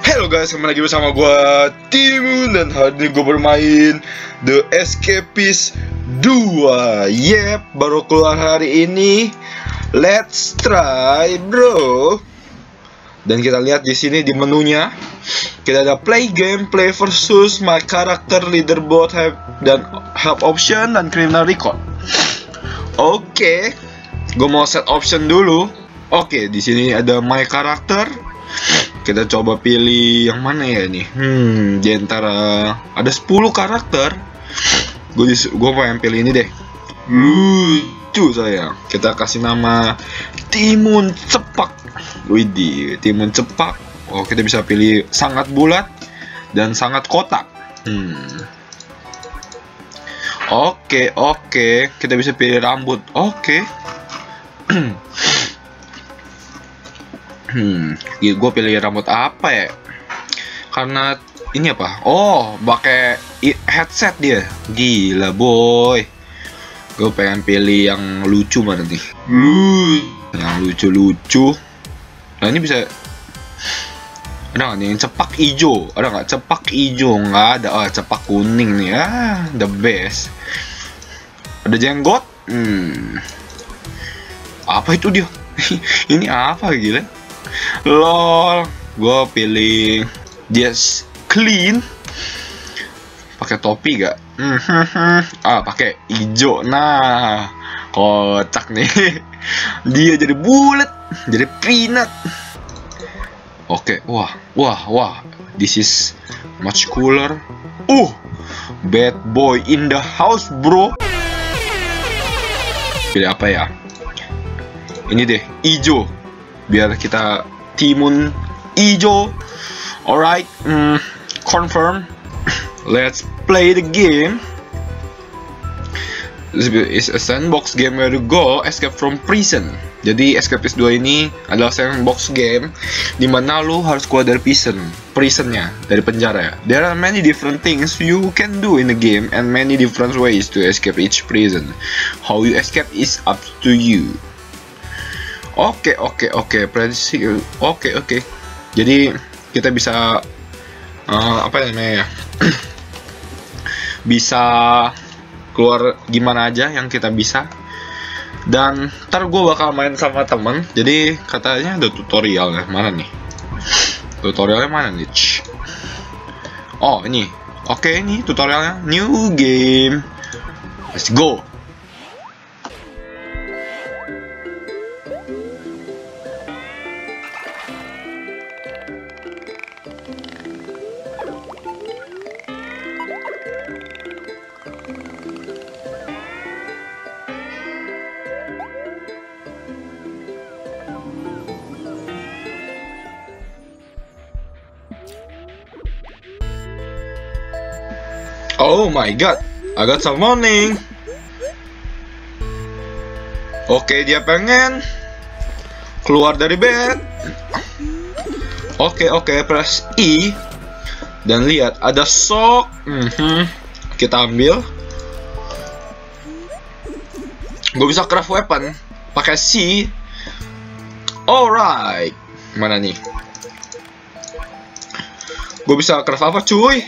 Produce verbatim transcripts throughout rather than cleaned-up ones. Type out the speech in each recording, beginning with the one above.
Halo guys, kembali lagi bersama gue Timun. Dan hari ini gue bermain The Escapist dua. Yep, baru keluar hari ini. Let's try bro. Dan kita lihat di sini di menunya kita ada play game, play versus, my character, leaderboard, have, dan help option, dan criminal record. Oke, okay. Gue mau set option dulu. Oke, okay, di sini ada my character. Kita coba pilih yang mana ya nih? Hmm, di antara ada sepuluh karakter. Gue gue pengen pilih ini deh. Lucu saya. Kita kasih nama Timun Cepak. Widih, Timun Cepak. Oh, kita bisa pilih sangat bulat dan sangat kotak. Hmm. Oke, oke. Kita bisa pilih rambut. Oke. Hmm, gue pilih rambut apa ya? Karena ini apa? Oh, pakai headset dia. Gila boy. Gue pengen pilih yang lucu mana nih? Hmm, yang lucu-lucu. Nah ini bisa. Ada nggak nih yang cepak hijau? Ada nggak cepak hijau? Nggak ada. Oh, cepak kuning nih. Ah, the best. Ada jenggot. Hmm. Apa itu dia? Ini apa gila? Lol, gue pilih dia clean. Pakai topi gak? Ah, pakai hijau. Nah, kocak nih. Dia jadi bulat, jadi peanut. Oke, wah, wah, wah. This is much cooler. Uh, bad boy in the house, bro. Pilih apa ya? Ini deh, hijau. Biar kita Timun ijo. Alright, mm, confirm. Let's play the game. This is a sandbox game where you go escape from prison. Jadi Escapist dua ini adalah sandbox game dimana lu harus keluar dari prison, prisonnya, dari penjara ya. There are many different things you can do in the game and many different ways to escape each prison. How you escape is up to you. Oke, oke, oke, prediksi. Oke, oke. Jadi kita bisa uh, apa namanya ya? Bisa keluar gimana aja yang kita bisa. Dan ntar gue bakal main sama temen. Jadi katanya ada tutorial ya. Mana nih? Tutorialnya mana nih? Oh ini. Oke, ini tutorialnya. New game. Let's go. Oh my god, I got some morning. Oke, dia pengen keluar dari bed. Oke, oke, press E. Dan lihat, ada sok. Mm-hmm. Kita ambil. Gue bisa craft weapon pakai C. Alright. Mana nih? Gue bisa craft apa cuy?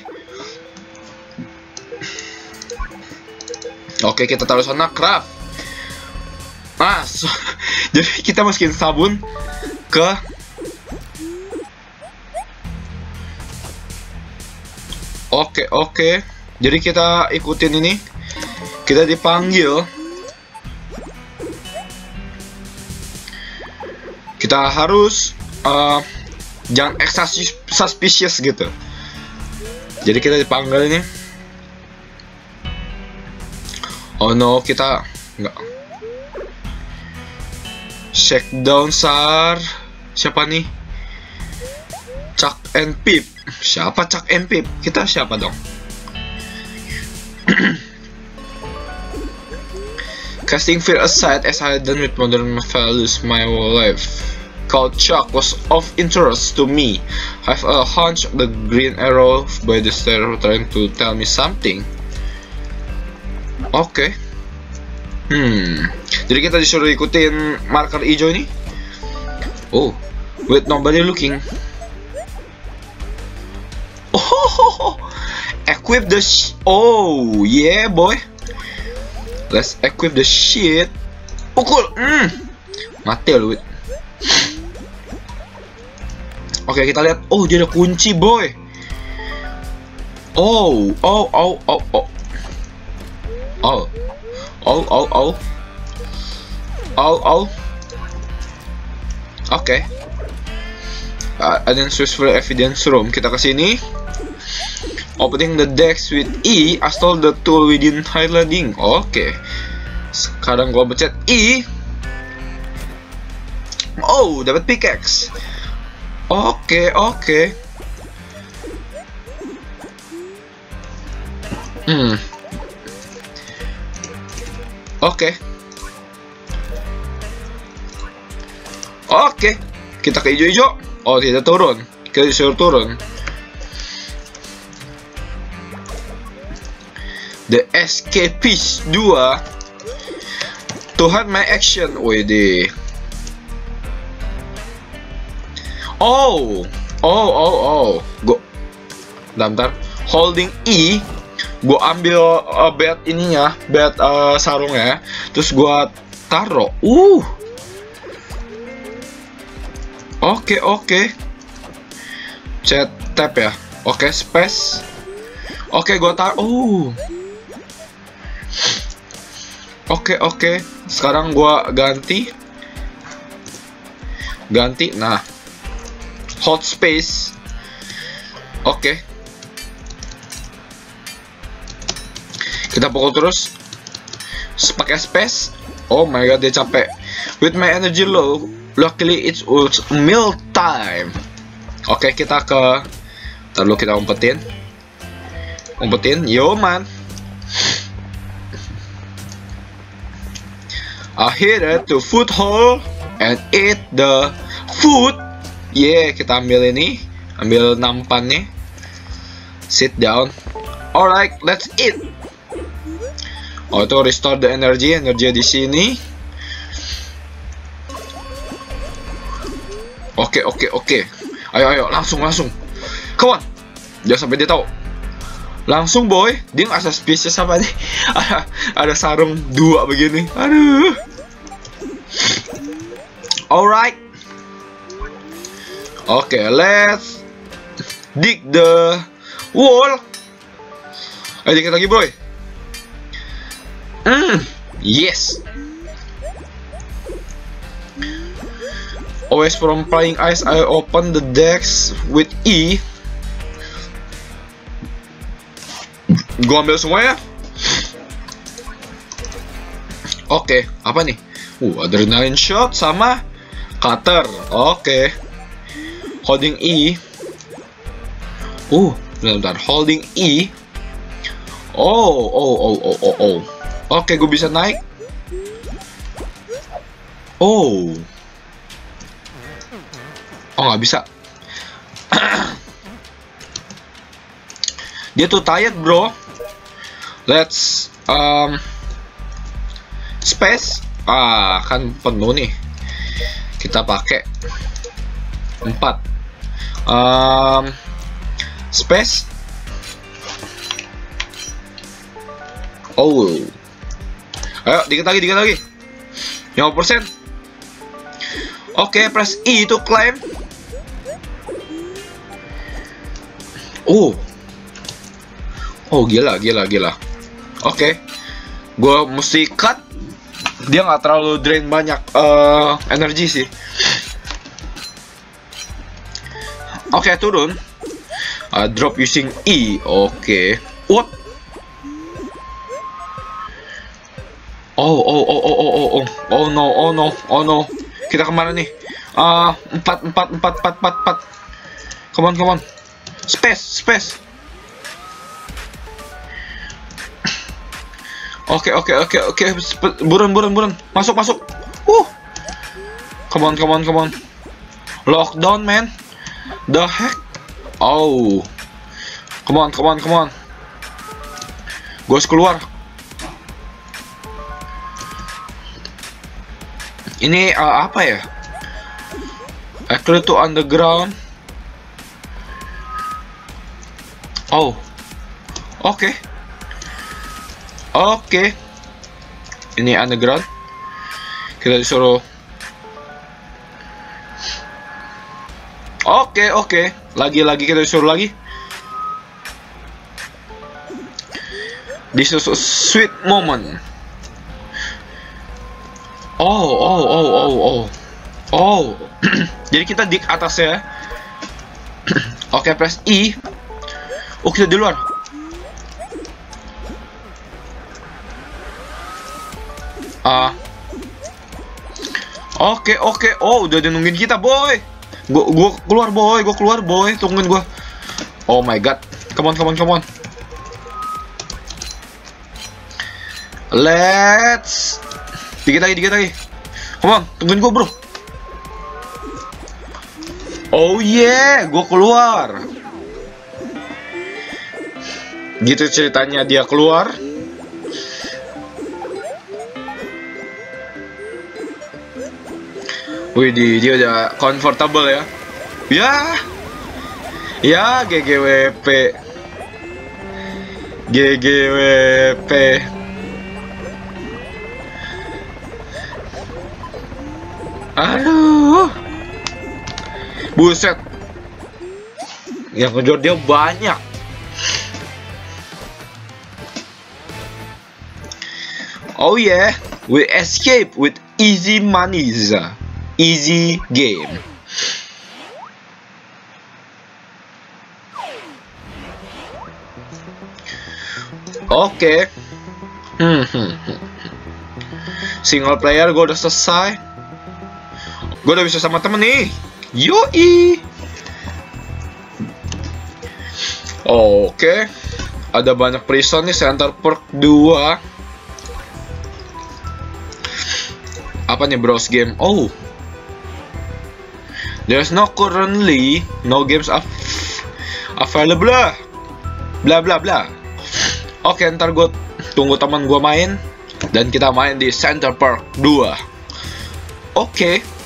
Oke, kita taruh sana craft. Nah, so, jadi kita masukin sabun ke Oke, oke. Jadi kita ikutin ini. Kita dipanggil. Kita harus uh, jangan extra suspicious gitu. Jadi kita dipanggil ini. Oh no, kita nggak. Shake down sar. Siapa nih? Chuck and Pip. Siapa Chuck and Pip? Kita siapa dong? Casting fear aside, as I had done with modern values my whole life. Called Chuck was of interest to me. I have a hunch the green arrow by the stair trying to tell me something. Oke. Okay. Hmm. Jadi kita disuruh ikutin marker hijau ini. Oh, with nobody looking. equip the sh oh yeah boy, let's equip the shit. Pukul. mm. Mati lu. Oke, kita lihat. Oh, dia ada kunci boy. Oh oh oh oh oh oh oh oh oh oh oh. Oke. Uh, ada useful evidence room. Kita ke sini. Opening the decks with E, install the tool within highlighting. Oke. Okay. Sekarang gua pencet E. Oh, dapat pickaxe. Oke, okay, oke. Okay. Hmm. Oke. Okay. Oke. Okay. Kita ke hijau-hijau. Oh, tidak turun. Kita disuruh turun. The Escapist dua. Tuhan my action. Wede. Oh. Oh, oh, oh. Go. Bentar. Holding E. Gue ambil uh, bat ininya. Bat uh, sarungnya. Terus gue taruh. Uh. Oke, okay, oke. Okay. Chat tab ya. Oke, okay, space. Oke, okay, gua taruh. Oh. Oke, okay, oke. Okay. Sekarang gua ganti. Ganti. Nah. Hot space. Oke. Okay. Kita pukul terus. Pakai space. Oh my god, dia capek. With my energy low, luckily it's meal time. Oke, okay, kita ke. Ntar dulu kita umpetin. Umpetin, yo man. I hit it to food hole and eat the food. Yeah, kita ambil ini, ambil nampannya. Sit down. Alright, let's eat. Oh, itu restore the energy, energi di sini. Oke, oke, oke. Ayo, ayo, langsung, langsung. Come on. Jangan sampai dia tahu. Langsung, boy. Dia nggak ada spesies apa nih. Ada, ada sarung dua begini. Aduh. Alright. Oke, okay, let's dig the wall. Ayo, dikit lagi, boy. Mm, yes. Always from prying eyes, I open the decks with E. Gua ambil semua ya. Oke, okay, apa nih? Uh, adrenaline shot sama cutter. Oke. Okay. Holding E. Uh, bentar, bentar. Holding E. Oh, oh, oh, oh, oh, oh. Oke, okay, gue bisa naik. Oh. Oh, nggak bisa. Dia tuh tired, bro. Let's um space. Ah, kan penuh nih. Kita pakai empat. Um, space. Oh. Ayo, dikit lagi, dikit lagi. lima puluh persen. Oke, okay, press E to climb. Oh. Oh, gila, gila, gila. Oke. Okay. Gue mesti cut. Dia nggak terlalu drain banyak uh, energi sih. Oke, okay, turun. Uh, drop using E. Oke. Okay. What? Oh, oh, oh, oh, oh, oh, oh, oh no, oh no, oh no. Kita kemana nih? Ah, uh, empat, empat, empat, empat, empat, empat. Come on, come on. Space, space. Oke, oke, oke, oke. Buruan, buruan, buruan. Masuk, masuk. Uh. Come on, come on, come on. Lockdown, man. The heck? Oh. Come on, come on, come on. Gue harus keluar. Ini uh, apa ya? Actually to underground. Oh. Oke. Oke. Ini underground. Kita disuruh. Oke, oke. Lagi-lagi kita disuruh lagi. This is a sweet moment. Oh, oh, oh, oh, oh. Oh. Jadi kita di atas ya. Oke, press I. Oh, kita di luar. Ah. Oke, oke. Oh, udah ada nungguin kita, boy. Gua gua keluar, boy. Gua keluar, boy. Tungguin gua. Oh my god. Come on, come on, come on. Let's. Dikit lagi, dikit lagi. Come on, tungguin gua, bro. Oh yeah, gua keluar. Gitu ceritanya dia keluar. Wih, dia udah comfortable ya. Ya. Ya, G G W P. G G W P. Aduh. Buset. Yang kejar dia banyak. Oh yeah, we escape with easy monies. Easy game. Oke. Okay. Hmm, hmm, hmm. Single player gue udah selesai. Gue udah bisa sama temen nih. Yoi. Oke. Okay. Ada banyak prison nih. Center Perk dua. Apa nih, browse game? Oh. There's no currently no games av available. Bla bla bla. Oke, ntar gue tunggu teman gue main dan kita main di Center Perk dua. Oke.